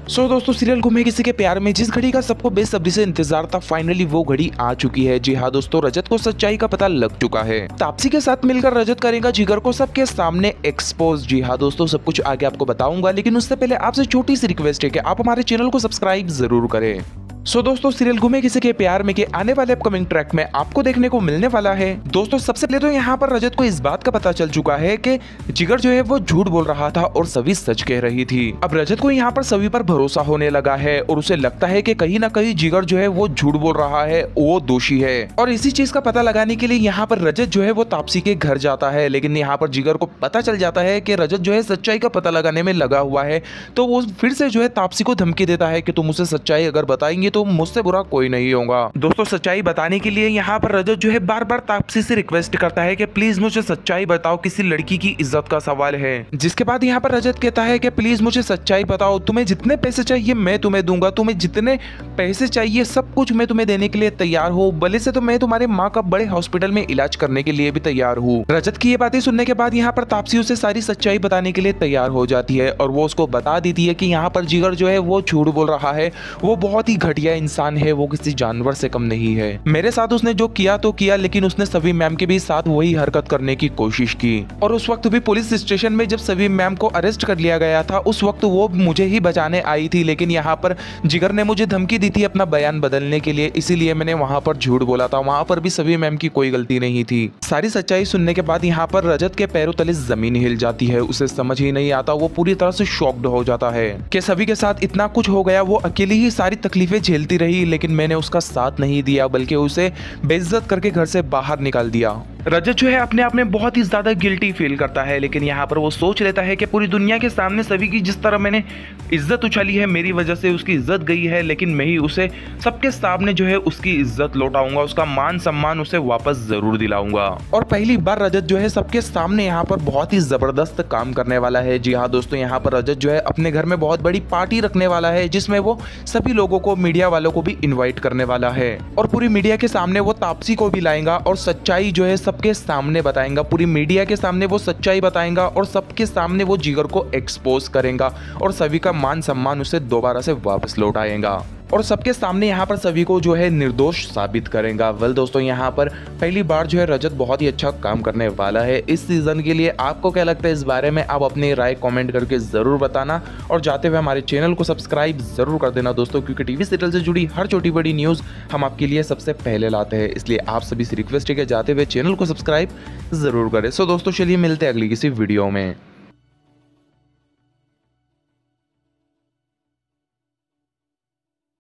दोस्तों सीरियल गुम है किसी के प्यार में जिस घड़ी का सबको बेसब्री से इंतजार था, फाइनली वो घड़ी आ चुकी है। जी हाँ दोस्तों, रजत को सच्चाई का पता लग चुका है। तापसी के साथ मिलकर रजत करेगा जिगर को सबके सामने एक्सपोज। जी हाँ दोस्तों, सब कुछ आगे आपको बताऊंगा, लेकिन उससे पहले आपसे छोटी सी रिक्वेस्ट है कि आप हमारे चैनल को सब्सक्राइब जरूर करें। दोस्तों सीरियल गुमे किसी के प्यार में के आने वाले अपकमिंग ट्रैक में आपको देखने को मिलने वाला है। दोस्तों सबसे पहले तो यहाँ पर रजत को इस बात का पता चल चुका है कि जिगर जो है वो झूठ बोल रहा था और सभी सच कह रही थी। अब रजत को यहाँ पर सभी पर भरोसा होने लगा है और उसे लगता है कि कहीं ना कहीं जिगर जो है वो झूठ बोल रहा है, वो दोषी है। और इसी चीज का पता लगाने के लिए यहाँ पर रजत जो है वो तापसी के घर जाता है, लेकिन यहाँ पर जिगर को पता चल जाता है कि रजत जो है सच्चाई का पता लगाने में लगा हुआ है। तो वो फिर से जो है तापसी को धमकी देता है कि तुम उसे सच्चाई अगर बताएंगे तो मुझसे बुरा कोई नहीं होगा। दोस्तों सच्चाई बताने के लिए यहाँ पर रजत जो है बार बार तापसी से रिक्वेस्ट करता है कि प्लीज मुझे सच्चाई बताओ, किसी लड़की की इज्जत का सवाल है। जिसके बाद यहाँ पर रजत कहता है कि प्लीज मुझे सच्चाई बताओ, तुम्हें जितने पैसे चाहिए मैं तुम्हें दूंगा, तुम्हें जितने पैसे चाहिए सब कुछ मैं तुम्हें देने के लिए तैयार हूँ, भले से तो मैं तुम्हारे माँ का बड़े हॉस्पिटल में इलाज करने के लिए भी तैयार हूँ। रजत की ये बातें सुनने के बाद यहाँ पर तापसी उसे सारी सच्चाई बताने के लिए तैयार हो जाती है और वो उसको बता देती है कि यहाँ पर जिगर जो है वो झूठ बोल रहा है, वो बहुत ही घटिया इंसान है, वो किसी जानवर से कम नहीं है। मेरे साथ उसने जो किया तो किया, लेकिन उसने सभी मैम के भी साथ वही हरकत करने की कोशिश की। और उस वक्त भी पुलिस स्टेशन में जब सभी मैम को अरेस्ट कर लिया गया था, उस वक्त वो मुझे ही बचाने आई थी, लेकिन यहाँ पर जिगर ने मुझे धमकी दी थी अपना बयान बदलने के लिए, इसीलिए मैंने वहां पर झूठ बोला था। वहां पर भी सभी मैम की कोई गलती नहीं थी। सारी सच्चाई सुनने के बाद यहाँ पर रजत के पैरों तले जमीन हिल जाती है, उसे समझ ही नहीं आता, वो पूरी तरह से शॉक्ड हो जाता है कि सभी के साथ इतना कुछ हो गया, वो अकेली ही सारी तकलीफें झेलती रही, लेकिन मैंने उसका साथ नहीं दिया, बल्कि उसे बेइज्जत करके घर से बाहर निकाल दिया। रजत जो है अपने आप में बहुत ही ज्यादा गिल्टी फील करता है, लेकिन यहाँ पर वो सोच लेता है कि पूरी दुनिया के सामने सभी की जिस तरह मैंने इज्जत उछाली है, मेरी वजह से उसकी इज्जत गई है, लेकिन मैं ही उसे सबके सामने जो है उसकी इज्जत लौटाऊंगा, उसका मान सम्मान उसे वापस जरूर दिलाऊंगा। और पहली बार रजत जो है सबके सामने यहाँ पर बहुत ही जबरदस्त काम करने वाला है। जी हाँ दोस्तों, यहाँ पर रजत जो है अपने घर में बहुत बड़ी पार्टी रखने वाला है, जिसमें वो सभी लोगों को, मीडिया वालों को भी इन्वाइट करने वाला है और पूरी मीडिया के सामने वो तापसी को भी लाएगा और सच्चाई जो है सबके सामने बताएगा। पूरी मीडिया के सामने वो सच्चाई बताएगा और सबके सामने वो जिगर को एक्सपोज करेगा और सभी का मान सम्मान उसे दोबारा से वापस लौटाएगा और सबके सामने यहाँ पर सभी को जो है निर्दोष साबित करेगा। वेल दोस्तों, यहाँ पर पहली बार जो है रजत बहुत ही अच्छा काम करने वाला है इस सीजन के लिए। आपको क्या लगता है इस बारे में, आप अपनी राय कमेंट करके जरूर बताना और जाते हुए हमारे चैनल को सब्सक्राइब जरूर कर देना दोस्तों, क्योंकि टीवी सीरियल से जुड़ी हर छोटी बड़ी न्यूज़ हम आपके लिए सबसे पहले लाते हैं। इसलिए आप सभी से रिक्वेस्ट है कि जाते हुए चैनल को सब्सक्राइब जरूर करें। दोस्तों चलिए मिलते हैं अगली किसी वीडियो में।